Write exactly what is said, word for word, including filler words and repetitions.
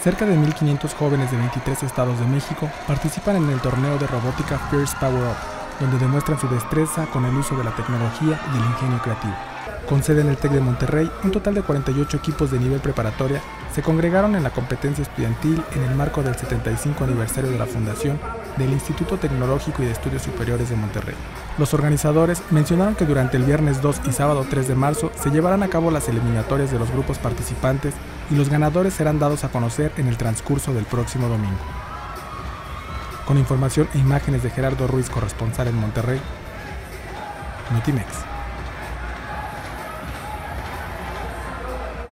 Cerca de mil quinientos jóvenes de veintitrés estados de México participan en el torneo de robótica First Power Up, donde demuestran su destreza con el uso de la tecnología y el ingenio creativo. Con sede en el TEC de Monterrey, un total de cuarenta y ocho equipos de nivel preparatoria se congregaron en la competencia estudiantil en el marco del setenta y cinco aniversario de la fundación del Instituto Tecnológico y de Estudios Superiores de Monterrey. Los organizadores mencionaron que durante el viernes dos y sábado tres de marzo se llevarán a cabo las eliminatorias de los grupos participantes y los ganadores serán dados a conocer en el transcurso del próximo domingo. Con información e imágenes de Gerardo Ruiz, corresponsal en Monterrey, Notimex.